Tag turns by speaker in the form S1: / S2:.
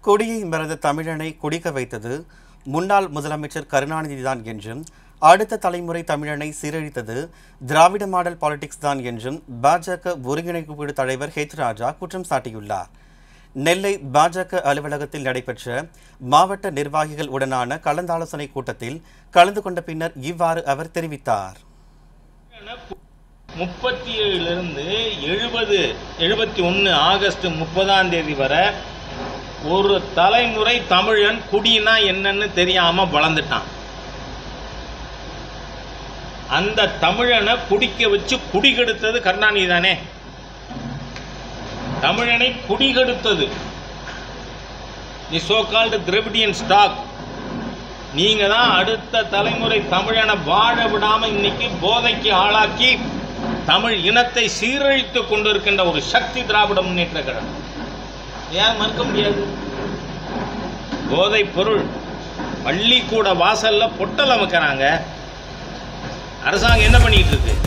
S1: கொடியை மறந்த தமிழனை குடிக்க வைத்தது முன்னாள் முதலமைச்சர் கருணாநிதிதான் என்றும், அடுத்த தலைமுறை தமிழனை சீரழித்தது திராவிட மாடல் பாலிடிக்ஸ் தான் என்றும் பாஜக ஒருங்கிணைப்பு குழு தலைவர் ஹெச் ராஜா குற்றம் சாட்டியுள்ளார். நெல்லை பாஜக அலுவலகத்தில் நடைபெற்ற மாவட்ட நிர்வாகிகள் உடனான கலந்தாலோசனை கூட்டத்தில் கலந்து கொண்ட பின்னர் இவ்வாறு அவர் தெரிவித்தார்.
S2: 37 71 ஆகஸ்ட் 30 வரை ஒரு தலைமுறை தமிழன் குடினா என்னன்னு தெரியாம வளர்ந்துட்டான். அந்த தமிழனை குடிக்க வச்சு குடிகெடுத்தது கருணாநிதி தானே. தமிழனை குடிகெடுத்தது the so called Dravidian stock. நீங்க தான் அடுத்த தலைமுறை தமிழனை வாழ விடாம இன்னைக்கு போதைக்கு ஆளாக்கி தமிழ் இனத்தை சீரழித்து கொண்டிருக்கின்ற ஒரு சக்தி திராவிட முன்னேற்ற கழகம். ஏன் மறுக்க முடியாது? போதை பொருள் பள்ளிக்கூட வாசல்ல பொட்டல் அமைக்கிறாங்க. அரசாங்கம் என்ன பண்ணிட்டு இருக்கு?